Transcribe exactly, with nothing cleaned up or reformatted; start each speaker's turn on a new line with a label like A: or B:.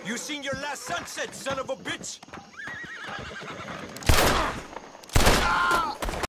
A: You seen your last sunset, son of a bitch?